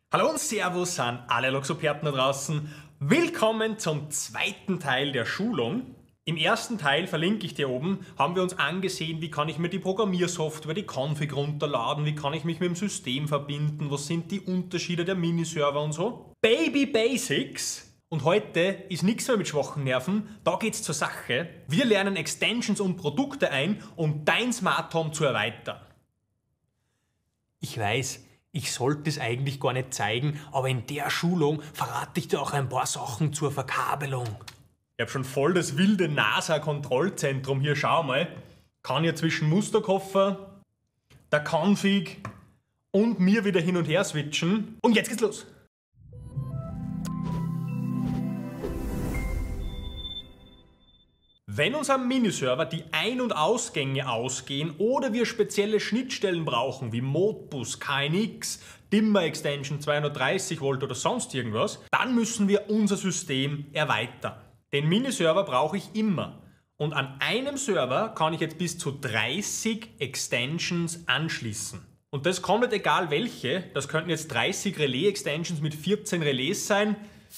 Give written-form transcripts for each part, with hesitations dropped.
Hallo und Servus an alle Loxoperten da draußen. Willkommen zum zweiten Teil der Schulung. Im ersten Teil, verlinke ich dir oben, haben wir uns angesehen, wie kann ich mir die Programmiersoftware, die Config runterladen, wie kann ich mich mit dem System verbinden, was sind die Unterschiede der Miniserver und so. Baby Basics! Und heute ist nichts mehr mit schwachen Nerven, da geht's zur Sache. Wir lernen Extensions und Produkte ein, um dein Smart Home zu erweitern. Ich weiß, ich sollte es eigentlich gar nicht zeigen, aber in der Schulung verrate ich dir auch ein paar Sachen zur Verkabelung. Ich habe schon voll das wilde NASA-Kontrollzentrum hier, schau mal. Kann ja zwischen Musterkoffer, der Config und mir wieder hin und her switchen. Und jetzt geht's los! Wenn uns am Miniserver die Ein- und Ausgänge ausgehen oder wir spezielle Schnittstellen brauchen wie Modbus, KNX, Dimmer Extension 230 Volt oder sonst irgendwas, dann müssen wir unser System erweitern. Den Miniserver brauche ich immer. Und an einem Server kann ich jetzt bis zu 30 Extensions anschließen. Und das komplett egal welche, das könnten jetzt 30 Relais-Extensions mit 14 Relais sein.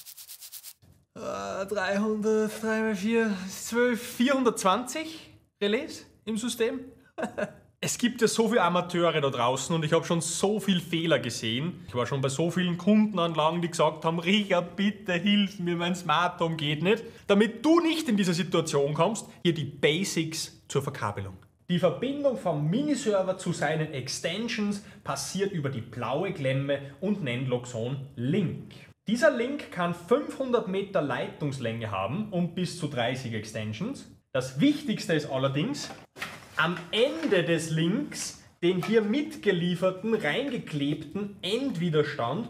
300, 3 mal 4, 12, 420 Relais im System. Es gibt ja so viele Amateure da draußen und ich habe schon so viele Fehler gesehen. Ich war schon bei so vielen Kundenanlagen, die gesagt haben, Richard, bitte hilf mir, mein Smart Home geht nicht. Damit du nicht in diese Situation kommst, hier die Basics zur Verkabelung. Die Verbindung vom Miniserver zu seinen Extensions passiert über die blaue Klemme und nennt Loxone Link. Dieser Link kann 500 Meter Leitungslänge haben und bis zu 30 Extensions. Das Wichtigste ist allerdings, am Ende des Links den hier mitgelieferten, reingeklebten Endwiderstand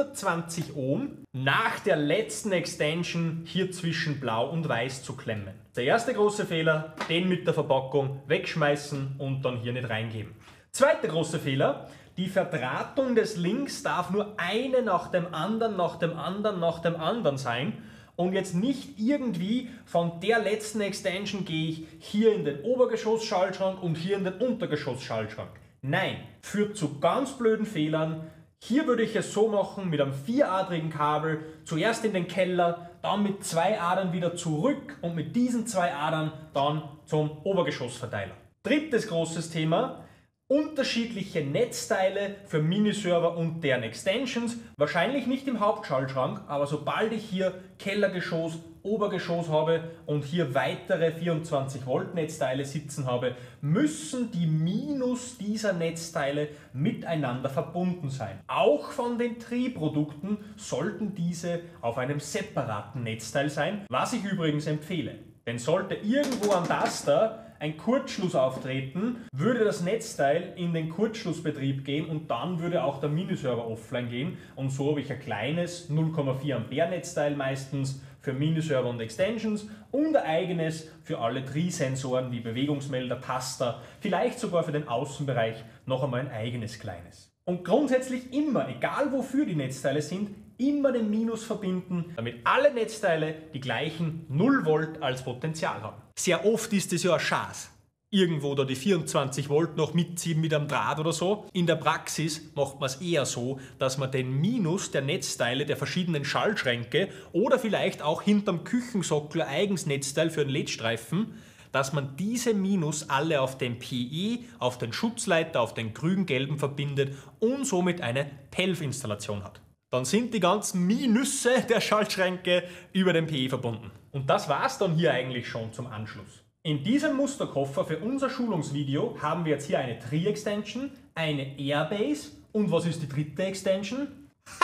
120 Ohm nach der letzten Extension hier zwischen Blau und Weiß zu klemmen. Der erste große Fehler, den mit der Verpackung wegschmeißen und dann hier nicht reingeben. Zweiter großer Fehler, die Verdrahtung des Links darf nur eine nach dem anderen, nach dem anderen, nach dem anderen sein. Und jetzt nicht irgendwie von der letzten Extension gehe ich hier in den Obergeschoss-Schaltschrank und hier in den Untergeschoss-Schaltschrank. Nein, führt zu ganz blöden Fehlern. Hier würde ich es so machen mit einem 4-adrigen Kabel, zuerst in den Keller, dann mit 2 Adern wieder zurück und mit diesen 2 Adern dann zum Obergeschossverteiler. Drittes großes Thema. Unterschiedliche Netzteile für Miniserver und deren Extensions, wahrscheinlich nicht im Hauptschaltschrank, aber sobald ich hier Kellergeschoss, Obergeschoss habe und hier weitere 24 Volt Netzteile sitzen habe, müssen die Minus dieser Netzteile miteinander verbunden sein. Auch von den Tri-Produkten sollten diese auf einem separaten Netzteil sein, was ich übrigens empfehle. Denn sollte irgendwo am Taster ein Kurzschluss auftreten, würde das Netzteil in den Kurzschlussbetrieb gehen und dann würde auch der Miniserver offline gehen. Und so habe ich ein kleines 0,4 Ampere Netzteil meistens für Miniserver und Extensions und ein eigenes für alle Tri-Sensoren wie Bewegungsmelder, Taster, vielleicht sogar für den Außenbereich noch einmal ein eigenes kleines. Und grundsätzlich immer, egal wofür die Netzteile sind, immer den Minus verbinden, damit alle Netzteile die gleichen 0 Volt als Potential haben. Sehr oft ist es ja ein Schaß. Irgendwo da die 24 Volt noch mitziehen mit einem Draht oder so. In der Praxis macht man es eher so, dass man den Minus der Netzteile der verschiedenen Schaltschränke oder vielleicht auch hinterm Küchensockel eigens Netzteil für einen LED-Streifen, dass man diese Minus alle auf den PE, auf den Schutzleiter, auf den grün-gelben verbindet und somit eine PELF-Installation hat. Dann sind die ganzen Minusse der Schaltschränke über den PE verbunden. Und das war's dann hier eigentlich schon zum Anschluss. In diesem Musterkoffer für unser Schulungsvideo haben wir jetzt hier eine Tri-Extension, eine Airbase und was ist die dritte Extension? Ha!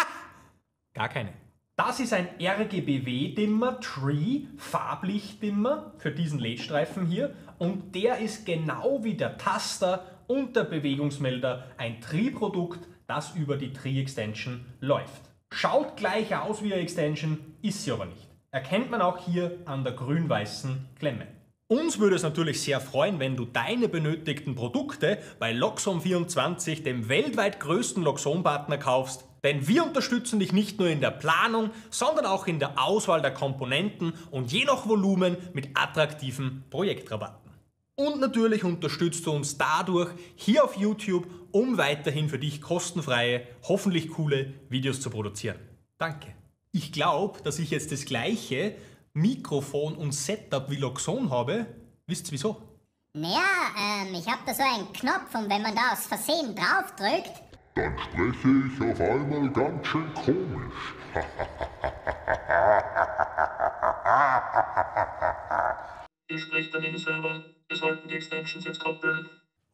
Gar keine. Das ist ein RGBW-Dimmer, Tree, Farblichtdimmer für diesen LED-Streifen hier und der ist genau wie der Taster und der Bewegungsmelder ein Tri-Produkt, das über die Tri-Extension läuft. Schaut gleich aus wie eine Extension, ist sie aber nicht. Erkennt man auch hier an der grün-weißen Klemme. Uns würde es natürlich sehr freuen, wenn du deine benötigten Produkte bei Loxone24, dem weltweit größten Loxone-Partner, kaufst. Denn wir unterstützen dich nicht nur in der Planung, sondern auch in der Auswahl der Komponenten und je nach Volumen mit attraktiven Projektrabatten. Und natürlich unterstützt du uns dadurch hier auf YouTube, um weiterhin für dich kostenfreie, hoffentlich coole Videos zu produzieren. Danke. Ich glaube, dass ich jetzt das gleiche Mikrofon und Setup wie Loxon habe. Wisst ihr wieso? Naja, ich habe da so einen Knopf und wenn man da aus Versehen draufdrückt, dann spreche ich auf einmal ganz schön komisch. Hier spricht der Miniserver. Wir sollten die Extensions jetzt koppeln.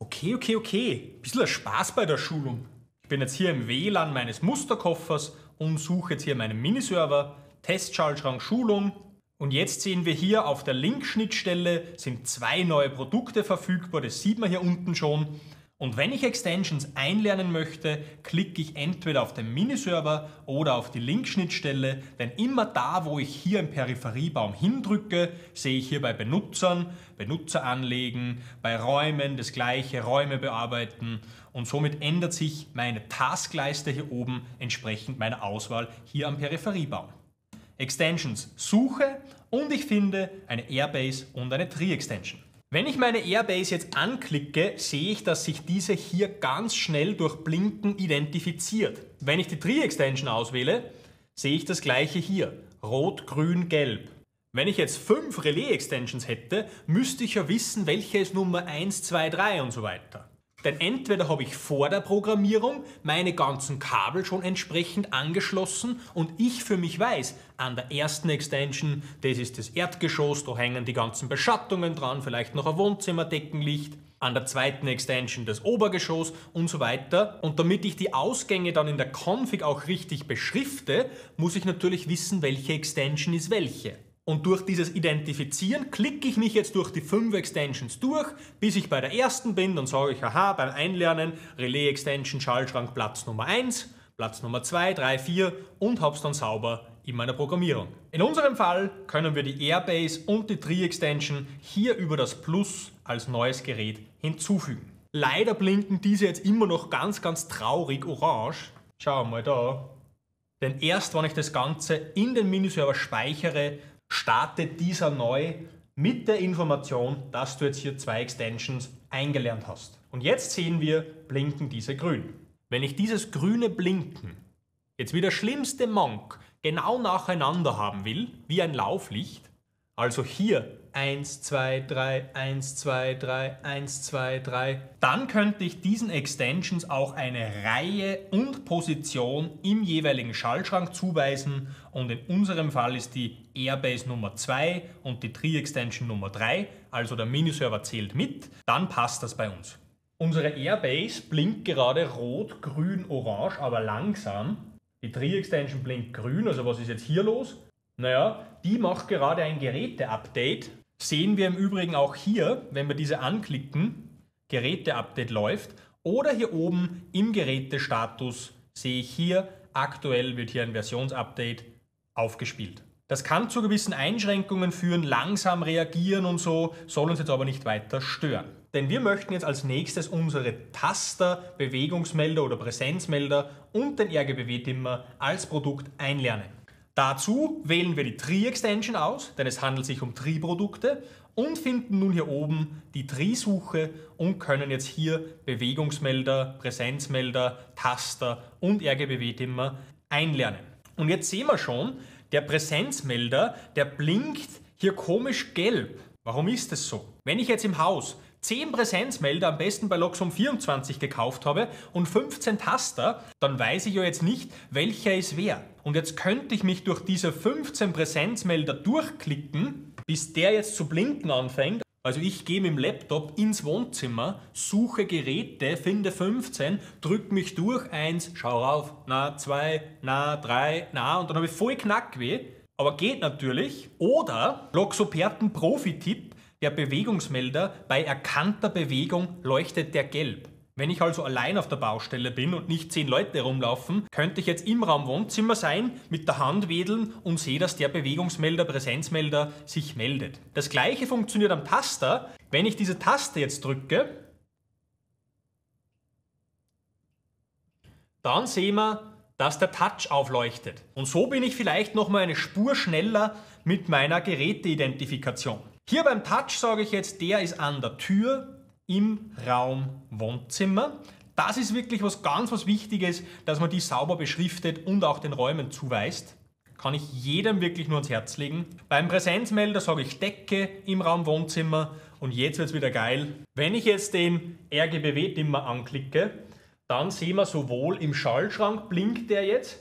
Okay. Bisschen Spaß bei der Schulung. Ich bin jetzt hier im WLAN meines Musterkoffers und suche jetzt hier meinen Miniserver, Testschaltschrank Schulung. Und jetzt sehen wir hier auf der Link-Schnittstelle sind 2 neue Produkte verfügbar, das sieht man hier unten schon. Und wenn ich Extensions einlernen möchte, klicke ich entweder auf den Miniserver oder auf die Link-Schnittstelle, denn immer da, wo ich hier im Peripheriebaum hindrücke, sehe ich hier bei Benutzern, Benutzer anlegen, bei Räumen das gleiche, Räume bearbeiten und somit ändert sich meine Taskleiste hier oben entsprechend meiner Auswahl hier am Peripheriebaum. Extensions suche und ich finde eine Airbase und eine Tree-Extension. Wenn ich meine Airbase jetzt anklicke, sehe ich, dass sich diese hier ganz schnell durch Blinken identifiziert. Wenn ich die Tree-Extension auswähle, sehe ich das gleiche hier. Rot, Grün, Gelb. Wenn ich jetzt 5 Relais-Extensions hätte, müsste ich ja wissen, welche ist Nummer 1, 2, 3 und so weiter. Denn entweder habe ich vor der Programmierung meine ganzen Kabel schon entsprechend angeschlossen und ich für mich weiß, an der ersten Extension, das ist das Erdgeschoss, da hängen die ganzen Beschattungen dran, vielleicht noch ein Wohnzimmerdeckenlicht. An der zweiten Extension das Obergeschoss und so weiter. Und damit ich die Ausgänge dann in der Config auch richtig beschrifte, muss ich natürlich wissen, welche Extension ist welche. Und durch dieses Identifizieren klicke ich mich jetzt durch die 5 Extensions durch, bis ich bei der ersten bin, dann sage ich, aha, beim Einlernen Relais Extension Schaltschrank Platz Nummer 1, Platz Nummer 2, 3, 4 und habe es dann sauber in meiner Programmierung. In unserem Fall können wir die Airbase und die Tree Extension hier über das Plus als neues Gerät hinzufügen. Leider blinken diese jetzt immer noch ganz traurig orange. Schau mal da. Denn erst wenn ich das Ganze in den Miniserver speichere, startet dieser neu mit der Information, dass du jetzt hier 2 Extensions eingelernt hast. Und jetzt sehen wir, blinken diese grün. Wenn ich dieses grüne Blinken jetzt wie der schlimmste Monk genau nacheinander haben will, wie ein Lauflicht, also hier 1, 2, 3, 1, 2, 3, 1, 2, 3, dann könnte ich diesen Extensions auch eine Reihe und Position im jeweiligen Schaltschrank zuweisen und in unserem Fall ist die Airbase Nummer 2 und die Tree Extension Nummer 3, also der Miniserver zählt mit, dann passt das bei uns. Unsere Airbase blinkt gerade rot, grün, orange, aber langsam. Die Tree Extension blinkt grün, also was ist jetzt hier los? Naja, die macht gerade ein Geräte-Update. Sehen wir im Übrigen auch hier, wenn wir diese anklicken, Geräte-Update läuft. Oder hier oben im Gerätestatus sehe ich hier, aktuell wird hier ein Versionsupdate aufgespielt. Das kann zu gewissen Einschränkungen führen, langsam reagieren und so, soll uns jetzt aber nicht weiter stören. Denn wir möchten jetzt als nächstes unsere Taster, Bewegungsmelder oder Präsenzmelder und den RGBW-Dimmer als Produkt einlernen. Dazu wählen wir die Tree-Extension aus, denn es handelt sich um Tree-Produkte und finden nun hier oben die Tree-Suche und können jetzt hier Bewegungsmelder, Präsenzmelder, Taster und RGBW-Dimmer einlernen. Und jetzt sehen wir schon, der Präsenzmelder, der blinkt hier komisch gelb. Warum ist das so? Wenn ich jetzt im Haus 10 Präsenzmelder, am besten bei Loxon 24 gekauft habe und 15 Taster, dann weiß ich ja jetzt nicht, welcher ist wer. Und jetzt könnte ich mich durch diese 15 Präsenzmelder durchklicken, bis der jetzt zu blinken anfängt. Also ich gehe mit dem Laptop ins Wohnzimmer, suche Geräte, finde 15, drücke mich durch, 1, schau rauf, na 2, na 3, na und dann habe ich voll Knackweh. Aber geht natürlich. Oder Loxoperten Profi-Tipp, der Bewegungsmelder, bei erkannter Bewegung leuchtet der gelb. Wenn ich also allein auf der Baustelle bin und nicht 10 Leute rumlaufen, könnte ich jetzt im Raum Wohnzimmer sein, mit der Hand wedeln und sehe, dass der Bewegungsmelder, Präsenzmelder sich meldet. Das gleiche funktioniert am Taster. Wenn ich diese Taste jetzt drücke, dann sehen wir, dass der Touch aufleuchtet. Und so bin ich vielleicht nochmal eine Spur schneller mit meiner Geräteidentifikation. Hier beim Touch sage ich jetzt, der ist an der Tür im Raum Wohnzimmer. Das ist wirklich was Wichtiges, dass man die sauber beschriftet und auch den Räumen zuweist. Kann ich jedem wirklich nur ans Herz legen. Beim Präsenzmelder sage ich Decke im Raum Wohnzimmer und jetzt wird es wieder geil. Wenn ich jetzt den RGBW-Dimmer anklicke, dann sehen wir sowohl im Schaltschrank blinkt der jetzt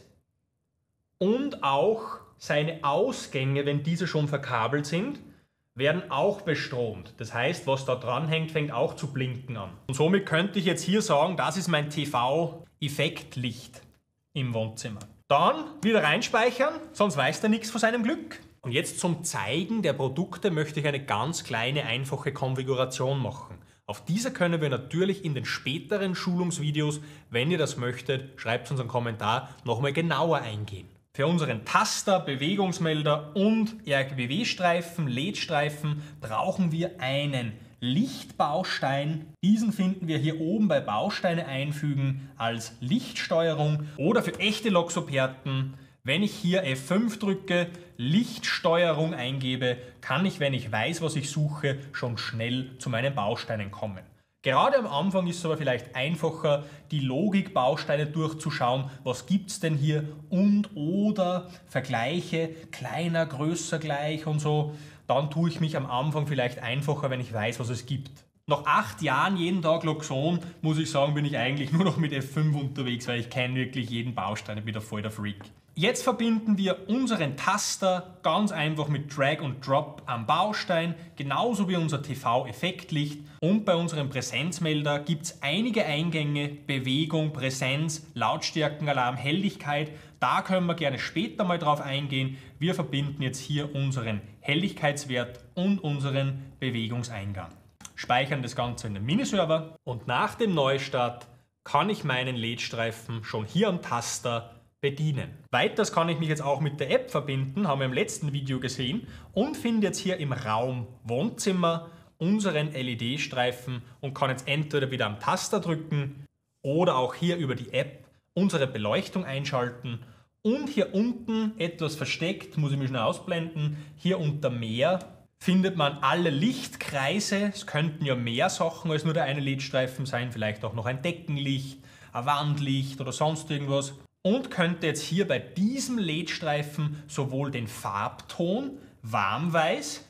und auch seine Ausgänge, wenn diese schon verkabelt sind, werden auch bestromt. Das heißt, was da dran hängt, fängt auch zu blinken an. Und somit könnte ich jetzt hier sagen, das ist mein TV-Effektlicht im Wohnzimmer. Dann wieder reinspeichern, sonst weiß der nichts von seinem Glück. Und jetzt zum Zeigen der Produkte möchte ich eine ganz kleine, einfache Konfiguration machen. Auf diese können wir natürlich in den späteren Schulungsvideos, wenn ihr das möchtet, schreibt uns einen Kommentar, nochmal genauer eingehen. Für unseren Taster, Bewegungsmelder und RGBW-Streifen, LED-Streifen brauchen wir einen Lichtbaustein. Diesen finden wir hier oben bei Bausteine einfügen als Lichtsteuerung oder für echte Loxoperten. Wenn ich hier F5 drücke, Lichtsteuerung eingebe, kann ich, wenn ich weiß, was ich suche, schon schnell zu meinen Bausteinen kommen. Gerade am Anfang ist es aber vielleicht einfacher, die Logikbausteine durchzuschauen, was gibt es denn hier und oder Vergleiche, kleiner, größer gleich und so. Dann tue ich mich am Anfang vielleicht einfacher, wenn ich weiß, was es gibt. Nach 8 Jahren jeden Tag Loxon, muss ich sagen, bin ich eigentlich nur noch mit F5 unterwegs, weil ich kenne wirklich jeden Baustein, ich bin da voll der Freak. Jetzt verbinden wir unseren Taster ganz einfach mit Drag und Drop am Baustein, genauso wie unser TV-Effektlicht. Und bei unserem Präsenzmelder gibt es einige Eingänge, Bewegung, Präsenz, Lautstärkenalarm, Helligkeit. Da können wir gerne später mal drauf eingehen. Wir verbinden jetzt hier unseren Helligkeitswert und unseren Bewegungseingang. Speichern das Ganze in den Miniserver und nach dem Neustart kann ich meinen LED-Streifen schon hier am Taster bedienen. Weiters kann ich mich jetzt auch mit der App verbinden, haben wir im letzten Video gesehen, und finde jetzt hier im Raum Wohnzimmer unseren LED-Streifen und kann jetzt entweder wieder am Taster drücken oder auch hier über die App unsere Beleuchtung einschalten. Und hier unten, etwas versteckt, muss ich mich schnell ausblenden, hier unter Mehr findet man alle Lichtkreise. Es könnten ja mehr Sachen als nur der eine LED-Streifen sein, vielleicht auch noch ein Deckenlicht, ein Wandlicht oder sonst irgendwas. Und könnte jetzt hier bei diesem LED-Streifen sowohl den Farbton warmweiß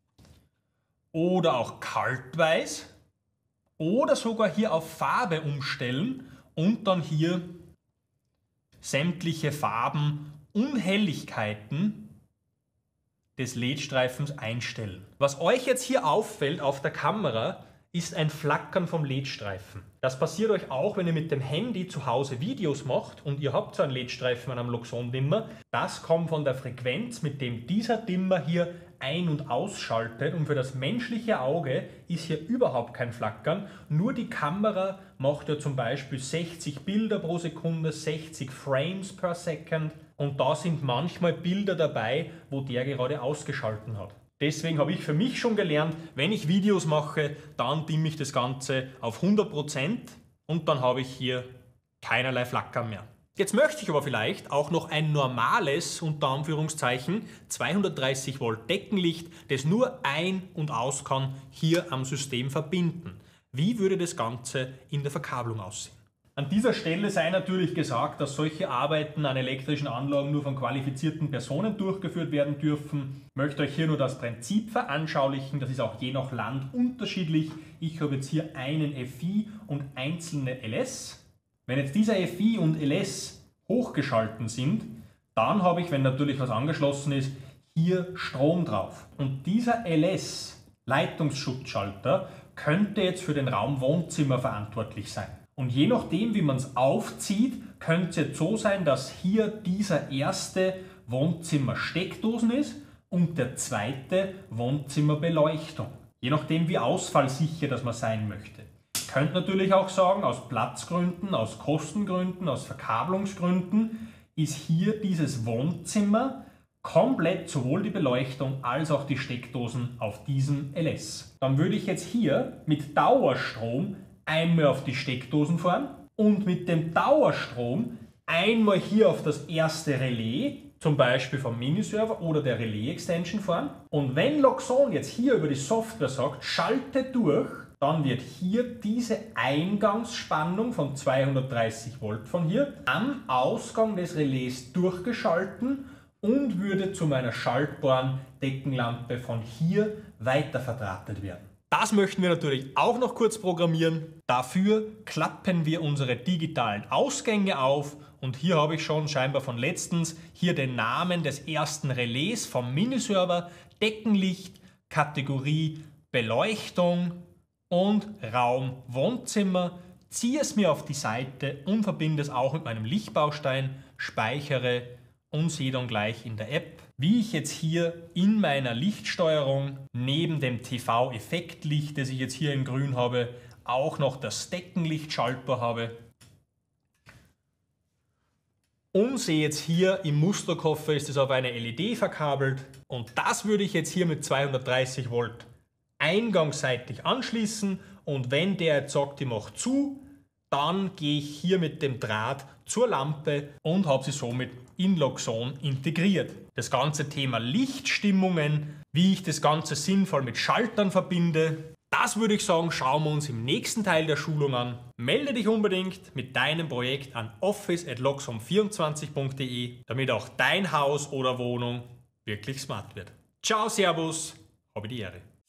oder auch kaltweiß oder sogar hier auf Farbe umstellen und dann hier sämtliche Farben und Helligkeiten des LED-Streifens einstellen. Was euch jetzt hier auffällt auf der Kamera, ist ein Flackern vom LED-Streifen. Das passiert euch auch, wenn ihr mit dem Handy zu Hause Videos macht und ihr habt so einen LED-Streifen an einem Loxon-Dimmer. Das kommt von der Frequenz, mit dem dieser Dimmer hier ein- und ausschaltet, und für das menschliche Auge ist hier überhaupt kein Flackern. Nur die Kamera macht ja zum Beispiel 60 Bilder pro Sekunde, 60 Frames per Second, und da sind manchmal Bilder dabei, wo der gerade ausgeschalten hat. Deswegen habe ich für mich schon gelernt, wenn ich Videos mache, dann dimme ich das Ganze auf 100% und dann habe ich hier keinerlei Flackern mehr. Jetzt möchte ich aber vielleicht auch noch ein normales, unter Anführungszeichen, 230 Volt Deckenlicht, das nur ein- und aus kann, hier am System verbinden. Wie würde das Ganze in der Verkabelung aussehen? An dieser Stelle sei natürlich gesagt, dass solche Arbeiten an elektrischen Anlagen nur von qualifizierten Personen durchgeführt werden dürfen. Ich möchte euch hier nur das Prinzip veranschaulichen, das ist auch je nach Land unterschiedlich. Ich habe jetzt hier einen FI und einzelne LS. Wenn jetzt dieser FI und LS hochgeschalten sind, dann habe ich, wenn natürlich was angeschlossen ist, hier Strom drauf. Und dieser LS Leitungsschutzschalter könnte jetzt für den Raum Wohnzimmer verantwortlich sein. Und je nachdem, wie man es aufzieht, könnte es jetzt so sein, dass hier dieser erste Wohnzimmer-Steckdosen ist und der zweite Wohnzimmerbeleuchtung. Je nachdem, wie ausfallsicher das man sein möchte. Ihr könnt natürlich auch sagen, aus Platzgründen, aus Kostengründen, aus Verkabelungsgründen ist hier dieses Wohnzimmer komplett sowohl die Beleuchtung als auch die Steckdosen auf diesem LS. Dann würde ich jetzt hier mit Dauerstrom einmal auf die Steckdosen fahren und mit dem Dauerstrom einmal hier auf das erste Relais, zum Beispiel vom Miniserver oder der Relais-Extension fahren. Und wenn Loxone jetzt hier über die Software sagt, schalte durch, dann wird hier diese Eingangsspannung von 230 Volt von hier am Ausgang des Relais durchgeschalten und würde zu meiner schaltbaren Deckenlampe von hier weiter verdrahtet werden. Das möchten wir natürlich auch noch kurz programmieren. Dafür klappen wir unsere digitalen Ausgänge auf und hier habe ich schon scheinbar von letztens hier den Namen des ersten Relais vom Miniserver, Deckenlicht, Kategorie Beleuchtung und Raum Wohnzimmer, ziehe es mir auf die Seite und verbinde es auch mit meinem Lichtbaustein, speichere und sehe dann gleich in der App, wie ich jetzt hier in meiner Lichtsteuerung neben dem TV-Effektlicht, das ich jetzt hier in grün habe, auch noch das Deckenlicht schaltbar habe. Und sehe jetzt hier im Musterkoffer ist es auf eine LED verkabelt und das würde ich jetzt hier mit 230 Volt eingangsseitig anschließen und wenn der jetzt sagt, ich mache zu, dann gehe ich hier mit dem Draht zur Lampe und habe sie somit in Loxone integriert. Das ganze Thema Lichtstimmungen, wie ich das Ganze sinnvoll mit Schaltern verbinde, das würde ich sagen, schauen wir uns im nächsten Teil der Schulung an. Melde dich unbedingt mit deinem Projekt an office@loxone24.de, damit auch dein Haus oder Wohnung wirklich smart wird. Ciao, Servus, habe die Ehre.